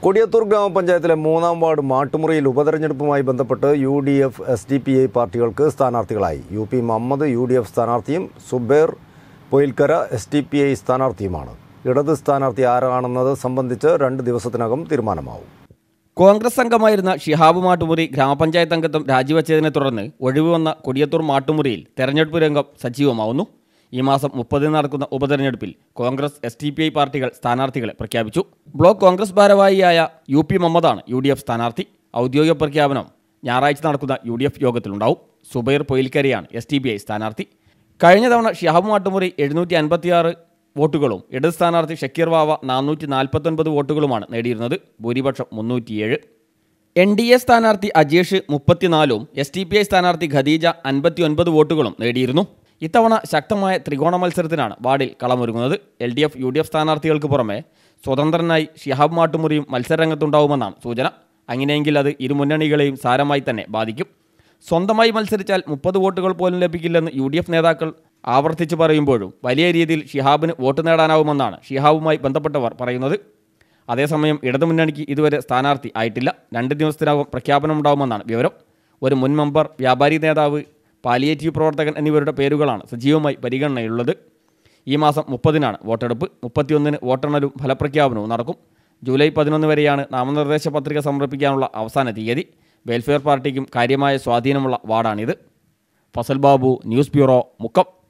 കൊടിയത്തൂർ ഗ്രാമപഞ്ചായത്തിലെ 3-ാം വാർഡ് മാട്ടുമുറിയിൽ ഉപതെരഞ്ഞെടുപ്പുമായി ബന്ധപ്പെട്ട് UDF SDPI പാർട്ടികൾക്ക് സ്ഥാനാർത്ഥികളായി. UP മുഹമ്മദ് UDF സ്ഥാനാർത്ഥിയും സുബൈർ പൊയിൽക്കര SDPI സ്ഥാനാർത്ഥിയുമാണ്. ഇടത് സ്ഥാനാർത്ഥി ആരാണെന്നത് സംബന്ധിച്ച് 2 ദിവസത്തിനകം തീരുമാനമാവും. കോൺഗ്രസ് അംഗമായിരുന്ന ഷിഹാബ് മാട്ടുമുറി ഗ്രാമപഞ്ചായത്ത് അംഗത്വം രാജിവെച്ചതിനെ തുടർന്ന് ഒഴിവ് വന്ന കൊടിയത്തൂർ മാട്ടുമുറിയിൽ തെരഞ്ഞെടുപ്പ് രംഗം സജീവമാവുന്നു. ഈ മാസം 30 നടക്കുന്ന ഉപതെരഞ്ഞെടുപ്പിൽ കോൺഗ്രസ് SDPI പാർട്ടികൾ സ്ഥാനാർത്ഥികളെ പ്രഖ്യാപിച്ചു. ബ്ലോക്ക് കോൺഗ്രസ് ഭാരവാഹിയായ UP മുഹമ്മദാണ് UDF സ്ഥാനാർത്ഥി. ഔദ്യോഗിക പ്രഖ്യാപനം ഞായറാഴ്ച നടക്കുന്ന UDF യോഗത്തിലുണ്ടാവും. സുബൈർ പൊയിൽക്കരയാണ് SDPI സ്ഥാനാർത്ഥി. കഴിഞ്ഞ തവണ ഷിഹാബ് മാട്ടുമുറി 756 വോട്ടുകളും ഇടത് സ്ഥാനാർത്ഥി ഷക്കീർ വാവ 449 വോട്ടുകളുമാണ് നേടിയിരുന്നത്. ഭൂരിപക്ഷം 307. NDA സ്ഥാനാർത്ഥി അജേഷ് 34ഉം SDPI സ്ഥാനാർത്ഥി ഖദീജ 59 വോട്ടുകളും നേടിയിരുന്നു. ഇത്തവണ ശക്തമായ ത്രികോണ മത്സരത്തിനാണ് വാർഡിൽ കളമൊരുങ്ങുന്നത്. LDF UDF സ്ഥാനാർത്ഥികൾക്ക് പുറമെ സ്വതന്ത്രനായി ഷിഹാബ് മാട്ടുമുറിയും മത്സരരംഗത്തുണ്ടാവുമെന്നാണ് സൂചന. അങ്ങനെയെങ്കിൽ അത് ഇരു മുന്നണികളെയും സാരമായി തന്നെ ബാധിക്കും. സ്വന്തമായി മത്സരിച്ചാൽ 30 വോട്ടുകൾ പോലും ലഭിക്കില്ലെന്ന് UDF നേതാക്കൾ ആവർത്തിച്ച് പറയുമ്പോഴും വലിയ രീതിയിൽ ഷിഹാബിന് വോട്ട് നേടാനാവുമെന്നാണ് ഷിഹാബുമായി ബന്ധപ്പെട്ടവർ പറയുന്നത്. അതേസമയം ഇടതുമുന്നണിക്ക് ഇതുവരെ സ്ഥാനാർത്ഥി ആയിട്ടില്ല. 2 ദിവസത്തിനകം പ്രഖ്യാപനമുണ്ടാവുമെന്നാണ് വിവരം. ഒരു മുൻ മെമ്പർ, വ്യാപാരി നേതാവ്, പാലിയേറ്റീവ് പ്രവർത്തകൻ എന്നിവരുടെ പേരുകളാണ് സജീവമായി പരിഗണനയിലുള്ളത്. ഈ മാസം 30-നാണ് വോട്ടെടുപ്പ്. 31-ന് വോട്ടെണ്ണലും ഫലപ്രഖ്യാപനവും നടക്കും. ജൂലൈ 11 വരെയാണ് നാമനിർദ്ദേശ പത്രിക സമർപ്പിക്കാനുള്ള അവസാന തീയതി. വെൽഫെയർ പാർട്ടിക്കും കാര്യമായ സ്വാധീനമുള്ള വാർഡാണിത്. Fasal Babu, news bureau, Mukkam.